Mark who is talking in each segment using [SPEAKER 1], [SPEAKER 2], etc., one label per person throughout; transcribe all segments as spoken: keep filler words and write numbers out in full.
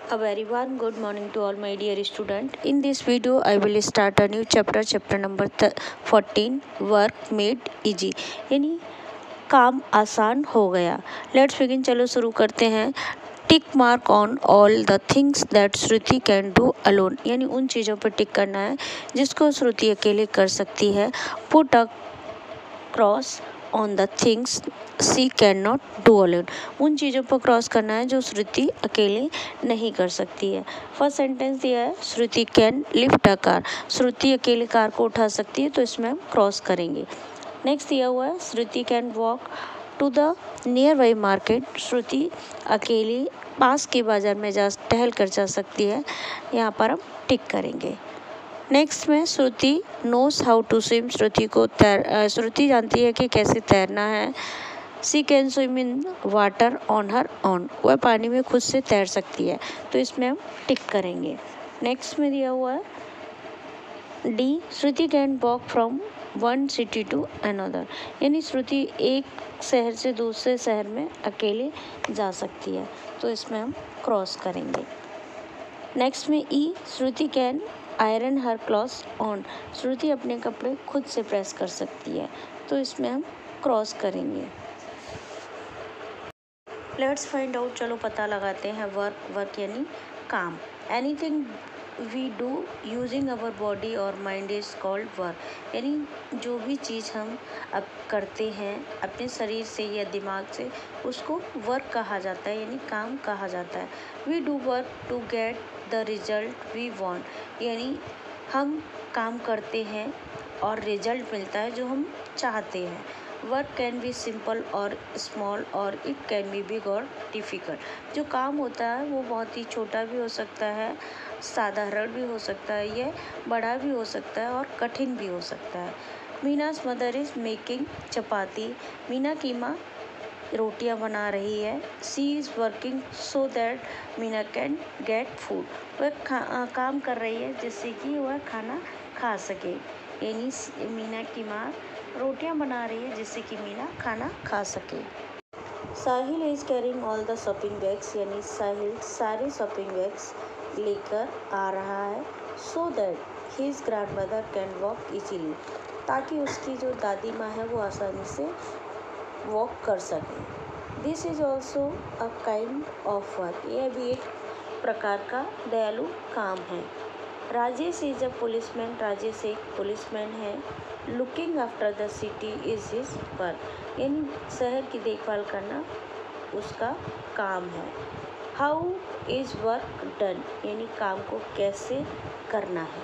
[SPEAKER 1] A very warm good morning to all my dear student. In this video I will start a new chapter, chapter number fourteen, work made easy, यानी काम आसान हो गया. Let's begin. चलो शुरू करते हैं. Tick mark on all the things that Shruti can do alone, यानी उन चीज़ों पर टिक करना है जिसको श्रुति अकेले कर सकती है. Put a cross on the things she can not do alone, उन चीज़ों पर क्रॉस करना है जो श्रुति अकेले नहीं कर सकती है. फर्स्ट सेंटेंस दिया है Shruti can lift a car, Shruti अकेले कार को उठा सकती है, तो इसमें हम क्रॉस करेंगे. नेक्स्ट दिया हुआ है Shruti can walk to the nearby market, Shruti अकेले पास के बाज़ार में जा टहल कर जा सकती है, यहाँ पर हम टिक करेंगे. नेक्स्ट में Shruti knows how to swim, Shruti को तैर श्रुति जानती है कि कैसे तैरना है. She can swim in water on her on, वह पानी में खुद से तैर सकती है, तो इसमें हम टिक करेंगे. नेक्स्ट में दिया हुआ है D Shruti can walk from one city to another, यानी श्रुति एक शहर से दूसरे शहर में अकेले जा सकती है, तो इसमें हम क्रॉस करेंगे. नेक्स्ट में E Shruti can iron her clothes on, Shruti अपने कपड़े खुद से प्रेस कर सकती है, तो इसमें हम क्रॉस करेंगे. लेट्स फाइंड आउट, चलो पता लगाते हैं. वर्क वर्क यानी काम. Anything we do using our body और माइंड इज कॉल्ड वर्क, यानी जो भी चीज़ हम अब करते हैं अपने शरीर से या दिमाग से, उसको वर्क कहा जाता है, यानी काम कहा जाता है. We do work to get the result we want, यानी हम काम करते हैं और रिजल्ट मिलता है जो हम चाहते हैं. वर्क कैन बी सिंपल और स्मॉल और इट कैन बी बिग और डिफ़िकल्ट, जो काम होता है वो बहुत ही छोटा भी हो सकता है, साधारण भी हो सकता है, यह बड़ा भी हो सकता है और कठिन भी हो सकता है. Meena's mother is making chapati, Meena की माँ रोटियां बना रही है. She is working so that Meena can get food, वह काम कर रही है जिससे कि वह खाना खा सके, यानी मीना की माँ रोटियां बना रही है जिससे कि मीना खाना खा सके. Sahil is carrying all the shopping bags, यानी साहिल सारे शॉपिंग बैग्स लेकर आ रहा है. So that his grandmother can walk easily, ताकि उसकी जो दादी माँ है वो आसानी से वॉक कर सके. This is also a kind of work, यह भी एक प्रकार का दयालु काम है. Rajesh is a policeman, Rajesh एक पुलिसमैन है. Looking after the city is his work, यानी शहर की देखभाल करना उसका काम है. हाउ इज़ वर्क डन, यानी काम को कैसे करना है.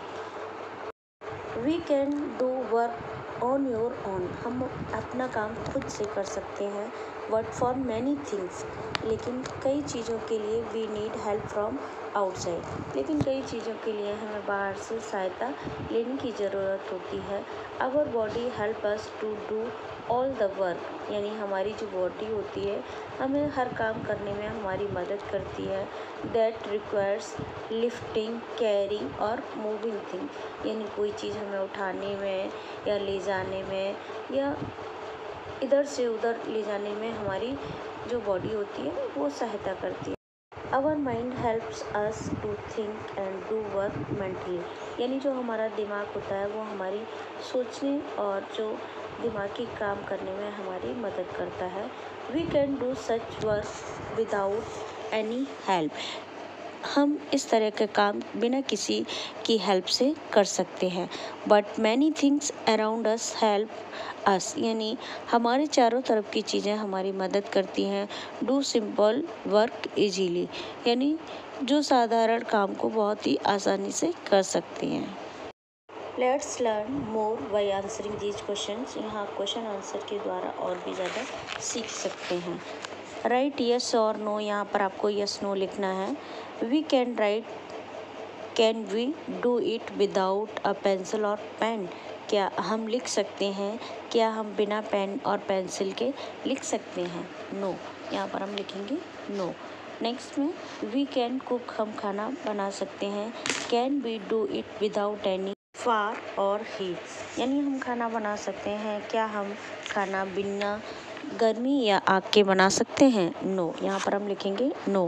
[SPEAKER 1] We can do work on your own, हम अपना काम खुद से कर सकते हैं. बट फॉर मैनी थिंग्स, लेकिन कई चीज़ों के लिए we need help from outside, लेकिन कई चीज़ों के लिए हमें बाहर से सहायता लेने की ज़रूरत होती है. Our body help us to do all the work, यानी हमारी जो बॉडी होती है हमें हर काम करने में हमारी मदद करती है. दैट रिक्वायर्स लिफ्टिंग, कैरिंग और मूविंग थिंग, यानी कोई चीज़ हमें उठाने में या ले जाने में या इधर से उधर ले जाने में हमारी जो बॉडी होती है वो सहायता करती है. Our mind helps us to think and do work mentally, यानी जो हमारा दिमाग होता है वो हमारी सोचने और जो दिमागी काम करने में हमारी मदद करता है. We can do such work without any help, हम इस तरह के काम बिना किसी की हेल्प से कर सकते हैं. But many things around us help us, यानी हमारे चारों तरफ की चीज़ें हमारी मदद करती हैं. डू सिंपल वर्क इजीली, यानी जो साधारण काम को बहुत ही आसानी से कर सकते हैं. Let's learn more by answering these questions, यहाँ क्वेश्चन आंसर के द्वारा और भी ज़्यादा सीख सकते हैं. राइट यस और नो, यहाँ पर आपको यस नो लिखना है. We can write, can we do it without a pencil और पेन, क्या हम लिख सकते हैं, क्या हम बिना पेन और पेंसिल के लिख सकते हैं. नो, यहाँ पर हम लिखेंगे नो. नेक्स्ट में वी कैन कुक, हम खाना बना सकते हैं. Can we do it without any fire और हीट, यानी हम खाना बना सकते हैं, क्या हम खाना बिना गर्मी या आग के बना सकते हैं. नो, यहाँ पर हम लिखेंगे no.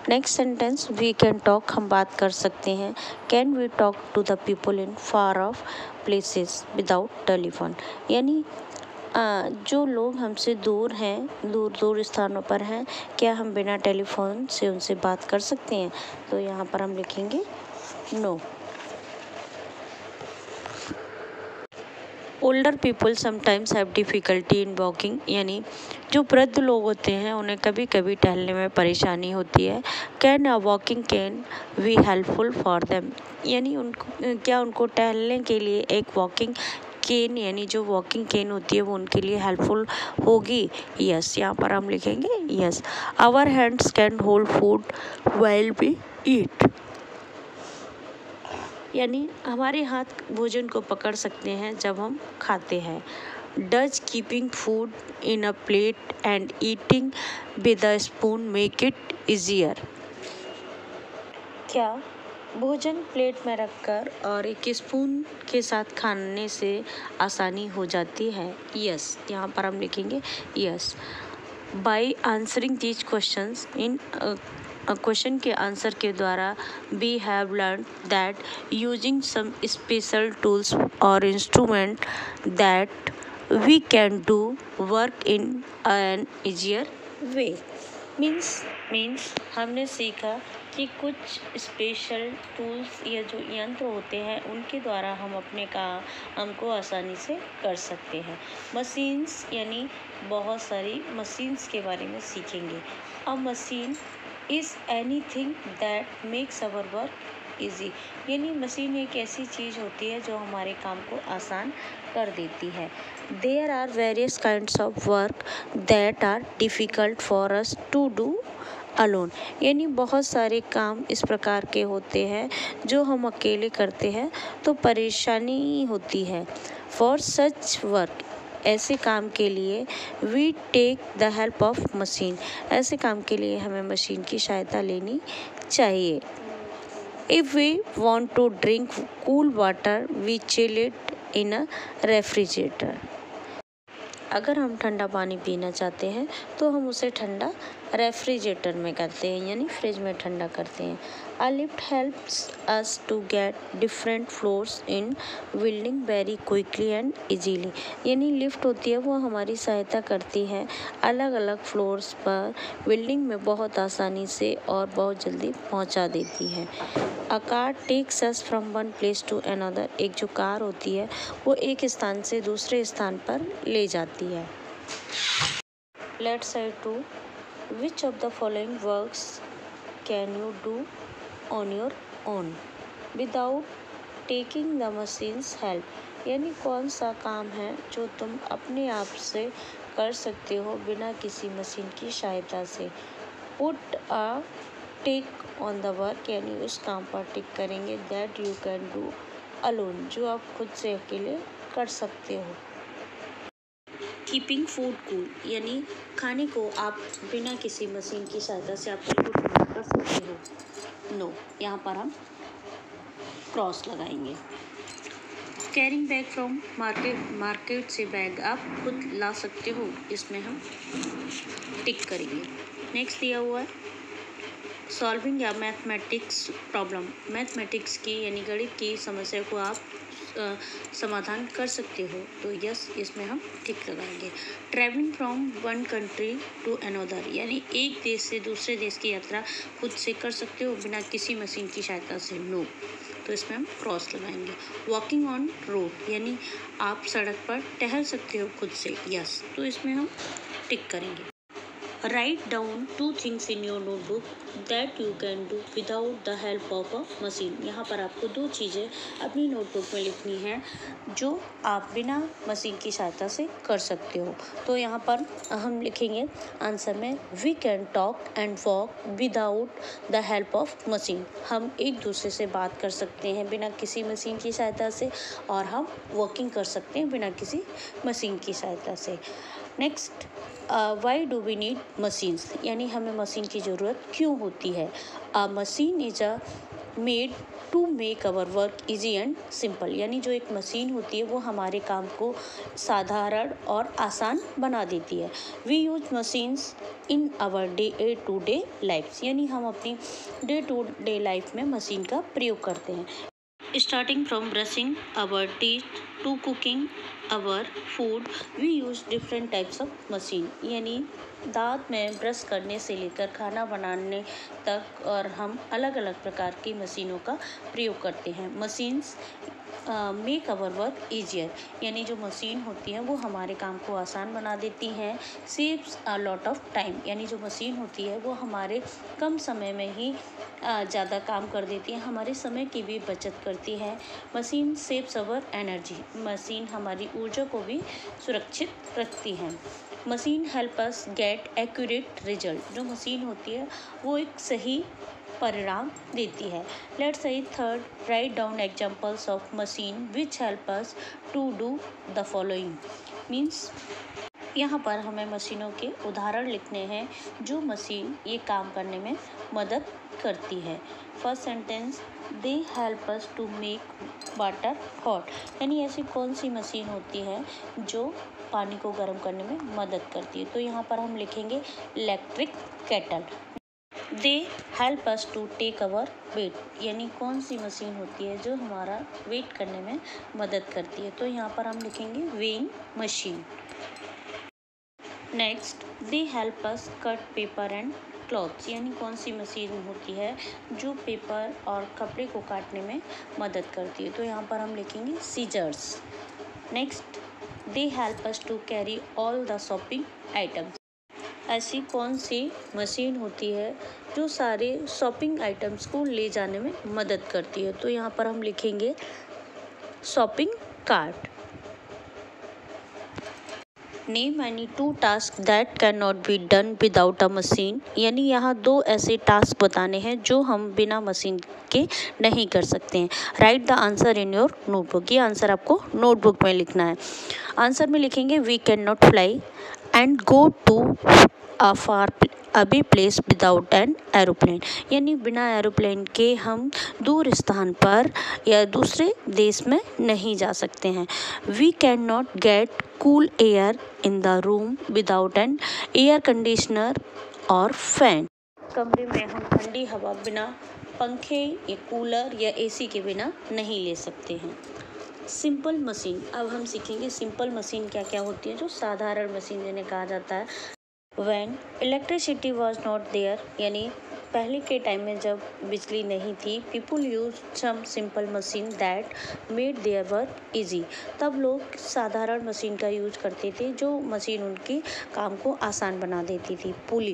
[SPEAKER 1] Next sentence, we can talk, हम बात कर सकते हैं। Can we talk to the people in far off places without telephone, यानी आ, जो लोग हमसे दूर हैं, दूर दूर स्थानों पर हैं, क्या हम बिना टेलीफोन से उनसे बात कर सकते हैं? तो यहाँ पर हम लिखेंगे no. Older people sometimes have difficulty in walking, यानी जो वृद्ध लोग होते हैं उन्हें कभी कभी टहलने में परेशानी होती है। Can a walking cane be helpful for them, यानी उनको क्या उनको टहलने के लिए एक वॉकिंग केन, यानी जो वॉकिंग केन होती है वो उनके लिए हेल्पफुल होगी? यस, यहाँ पर हम लिखेंगे yes. Our hands can hold food while we eat, यानी हमारे हाथ भोजन को पकड़ सकते हैं जब हम खाते हैं। Does keeping food in a plate and eating with a spoon make it easier, क्या भोजन प्लेट में रखकर और एक स्पून के साथ खाने से आसानी हो जाती है? यस, यहाँ पर हम लिखेंगे yes. By answering these questions in question के आंसर के द्वारा we have learn that using some special tools और instrument that we can do work in an easier way. Means means हमने सीखा कि कुछ स्पेशल टूल्स या जो यंत्र होते हैं उनके द्वारा हम अपने काम हमको आसानी से कर सकते हैं। मशीन्स, यानी बहुत सारी मशीन्स के बारे में सीखेंगे। A machine is anything that makes our work easy, यानी मशीन एक ऐसी चीज़ होती है जो हमारे काम को आसान कर देती है। There are various kinds of work that are difficult for us to do alone, यानी बहुत सारे काम इस प्रकार के होते हैं जो हम अकेले करते हैं तो परेशानी होती है। फॉर सच वर्क, ऐसे काम के लिए we take the help of machine, ऐसे काम के लिए हमें मशीन की सहायता लेनी चाहिए। If we want to drink cool water we chill it in a refrigerator, अगर हम ठंडा पानी पीना चाहते हैं तो हम उसे ठंडा रेफ्रिजरेटर में करते हैं, यानी फ्रिज में ठंडा करते हैं। A lift helps us to get different floors in building very quickly and easily, यानी लिफ्ट होती है वो हमारी सहायता करती है अलग अलग फ्लोर्स पर बिल्डिंग में बहुत आसानी से और बहुत जल्दी पहुंचा देती है। A car takes us from one place to another, एक जो कार होती है वो एक स्थान से दूसरे स्थान पर ले जाती है। Let's say to which of the following works can you do on your own without taking the machine's help, यानी कौन सा काम है जो तुम अपने आप से कर सकते हो बिना किसी मशीन की सहायता से। Put a tick on the work, यानी उस काम पर टिक करेंगे that you can do alone, जो आप खुद से अकेले कर सकते हो। कीपिंग फूड कूल, यानी खाने को आप बिना किसी मशीन की सहायता से आप बिल्कुल ठंडा कर सकते हो। नो, यहाँ पर हम क्रॉस लगाएंगे। Carrying bag from market, market से बैग आप खुद ला सकते हो, इसमें हम टिक करेंगे। नेक्स्ट दिया हुआ है सॉल्विंग या मैथमेटिक्स प्रॉब्लम, मैथमेटिक्स की यानी गणित की समस्या को आप आ, समाधान कर सकते हो, तो यस, इसमें हम टिक लगाएंगे। Travelling from one country to another, यानी एक देश से दूसरे देश की यात्रा खुद से कर सकते हो बिना किसी मशीन की सहायता से। नो, तो इसमें हम क्रॉस लगाएंगे। वॉकिंग ऑन रोड, यानी आप सड़क पर टहल सकते हो खुद से। यस, तो इसमें हम टिक करेंगे। Write down two things in your notebook that you can do without the help of a machine, यहाँ पर आपको दो चीज़ें अपनी नोटबुक में लिखनी है जो आप बिना मशीन की सहायता से कर सकते हो। तो यहाँ पर हम लिखेंगे आंसर में we can talk and walk without the help of machine, हम एक दूसरे से बात कर सकते हैं बिना किसी मशीन की सहायता से और हम वॉकिंग कर सकते हैं बिना किसी मशीन की सहायता से। Next, why do we need machines, यानी हमें मशीन की ज़रूरत क्यों होती है। A machine is a made to make our work easy and simple, यानी जो एक मशीन होती है वो हमारे काम को साधारण और आसान बना देती है। We use machines in our day to day life, यानी हम अपनी डे टू डे लाइफ में मशीन का प्रयोग करते हैं। Starting from brushing our teeth to cooking our food we use different types of machine, यानी दांत में ब्रश करने से लेकर खाना बनाने तक और हम अलग अलग प्रकार की मशीनों का प्रयोग करते हैं। Machines make our work easier, यानी जो मशीन होती है वो हमारे काम को आसान बना देती हैं। Saves a lot of time, यानी जो मशीन होती है वो हमारे कम समय में ही ज़्यादा काम कर देती है, हमारे समय की भी बचत करती है। Machine saves our energy, machine हमारी ऊर्जा को भी सुरक्षित रखती है। Machine help us get accurate result, जो मशीन होती है वो एक सही परिणाम देती है। Let's see third, write down examples of machine which help us to do the following, means यहाँ पर हमें मशीनों के उदाहरण लिखने हैं जो मशीन ये काम करने में मदद करती है। First sentence, they help us to make water hot, यानी ऐसी कौन सी मशीन होती है जो पानी को गर्म करने में मदद करती है। तो यहाँ पर हम लिखेंगे electric kettle. They help us to take our weight, यानी कौन सी मशीन होती है जो हमारा वेट करने में मदद करती है। तो यहाँ पर हम लिखेंगे weighing machine. Next, they help us cut paper and clothes, यानी कौन सी मशीन होती है जो पेपर और कपड़े को काटने में मदद करती है। तो यहाँ पर हम लिखेंगे scissors. Next, they help us to carry all the shopping items, ऐसी कौन सी मशीन होती है जो सारे शॉपिंग आइटम्स को ले जाने में मदद करती है। तो यहाँ पर हम लिखेंगे shopping cart. Name any two task that can not be done without a machine, यानी यहाँ दो ऐसे टास्क बताने हैं जो हम बिना मशीन के नहीं कर सकते हैं। Write the answer in your notebook, ये आंसर आपको नोटबुक में लिखना है। आंसर में लिखेंगे we can not fly and go to a far away place without an aeroplane, यानी बिना एरोप्लेन के हम दूर स्थान पर या दूसरे देश में नहीं जा सकते हैं। We can not get cool air in the room without an air conditioner और फैन, कमरे में हम ठंडी हवा बिना पंखे या कूलर या एसी के बिना नहीं ले सकते हैं। सिंपल मशीन, अब हम सीखेंगे सिंपल मशीन क्या क्या होती है, जो साधारण मशीन जिन्हें कहा जाता है। When electricity was not there, यानी पहले के टाइम में जब बिजली नहीं थी, people used some simple machine that made their work easy, तब लोग साधारण मशीन का यूज करते थे जो मशीन उनकी काम को आसान बना देती थी। पुली,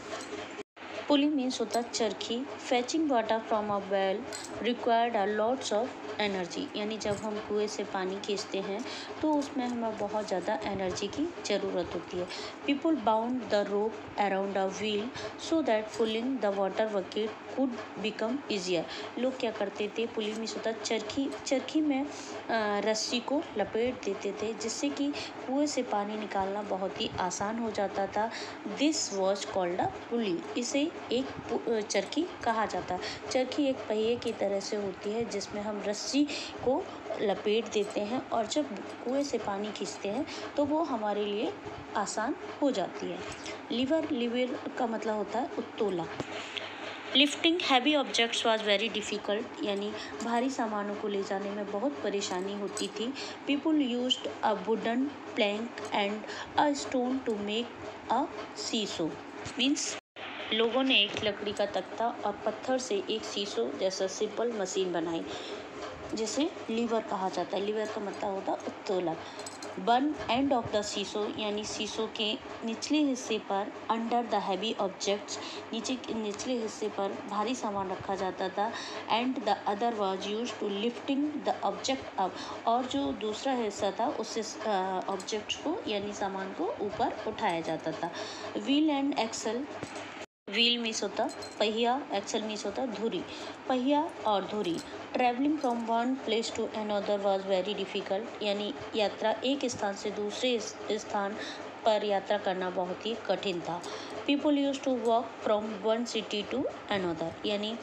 [SPEAKER 1] पुली मीन्स होता है चरखी। Fetching water from a well required a lots of energy, यानी जब हम कुएं से पानी खींचते हैं तो उसमें हमें बहुत ज़्यादा एनर्जी की ज़रूरत होती है। People bound the rope around a wheel so that pulling the water bucket could become easier, लोग क्या करते थे, पुली मीन्स होता है चरखी, चरखी में रस्सी को लपेट देते थे जिससे कि कुएं से पानी निकालना बहुत ही आसान हो जाता था। This was called a pulley, इसे एक चरखी कहा जाता है। चरखी एक पहिए की तरह से होती है जिसमें हम रस्सी को लपेट देते हैं और जब कुएं से पानी खींचते हैं तो वो हमारे लिए आसान हो जाती है। लीवर, लीवर का मतलब होता है उत्तोला। Lifting heavy objects was very difficult, यानी भारी सामानों को ले जाने में बहुत परेशानी होती थी। People used a wooden plank and a stone to make a seesaw, means लोगों ने एक लकड़ी का तख्ता और पत्थर से एक सीसो जैसा सिंपल मशीन बनाई जिसे लीवर कहा जाता है। लीवर का मतलब होता है उत्तोलक। One end of the seesaw, यानी सीसो के निचले हिस्से पर अंडर द हैवी ऑब्जेक्ट्स, नीचे के निचले हिस्से पर भारी सामान रखा जाता था। And the other was use to lifting the object up, और जो दूसरा हिस्सा था उससे ऑब्जेक्ट्स को यानी सामान को ऊपर उठाया जाता था। Wheel and axle, wheel means होता पहिया, एक्सल मीन्स होता धुरी, पहिया और धुरी। Travelling from one place to another was very difficult, यानी यात्रा एक स्थान से दूसरे स्थान पर यात्रा करना बहुत ही कठिन था। People use to walk from one city to another, यानी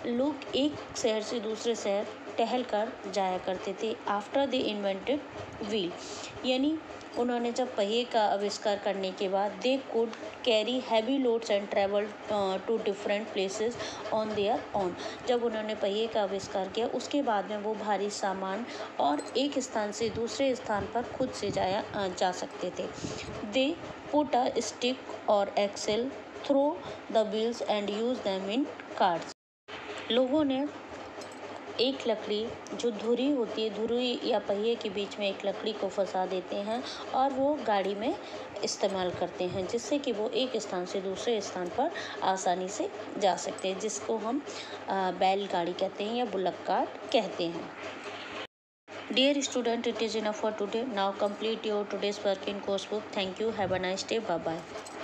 [SPEAKER 1] लोग एक शहर से दूसरे शहर टहल कर जाया करते थे। आफ्टर दे इन्वेंटेड व्हील, यानी उन्होंने जब पहिए का आविष्कार करने के बाद they could carry heavy loads and travel to different places on their own. जब उन्होंने पहिए का आविष्कार किया उसके बाद में वो भारी सामान और एक स्थान से दूसरे स्थान पर खुद से जाया अ, जा सकते थे। दे पुट अ स्टिक और axle through the wheels and use them in cars. लोगों ने एक लकड़ी जो धुरी होती है, धुरी या पहिए के बीच में एक लकड़ी को फंसा देते हैं और वो गाड़ी में इस्तेमाल करते हैं, जिससे कि वो एक स्थान से दूसरे स्थान पर आसानी से जा सकते हैं, जिसको हम अ, बैलगाड़ी कहते हैं या बुलक कार्ट कहते हैं। Dear student, it is enough for today. Now complete your today's work in course book. Thank you. Have a nice day. Bye bye.